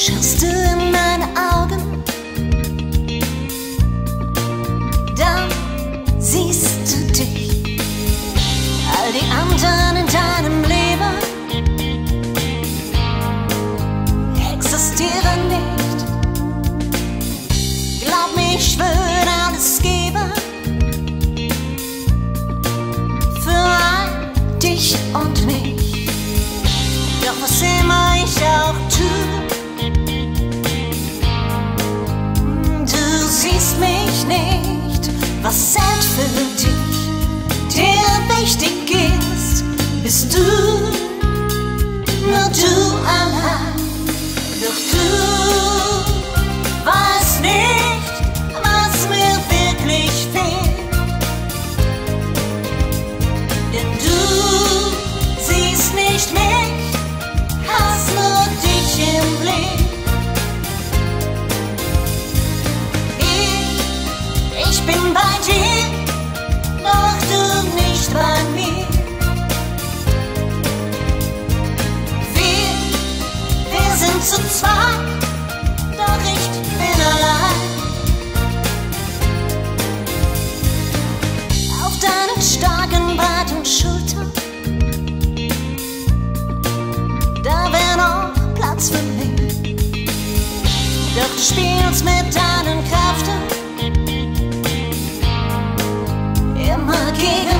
Schaust du in meine Augen, dann siehst du dich. All die anderen in deinem Leben existieren nicht. Glaub mir, ich würde alles geben für dich und mich. Doch was immer ich auch tue, du siehst mich nicht. Was zählt für dich, der wichtig ist, bist du, nur du allein. Doch du weißt nicht, was mir wirklich fehlt, denn du siehst nicht mich, hast nur dich im Blick. Ich bin bei dir, doch du nicht bei mir. Wir sind zu zweit, doch ich bin allein. Auf deinen starken, breiten Schultern, da wär noch Platz für mich. Doch du spielst mit deinen Kräften immer gegen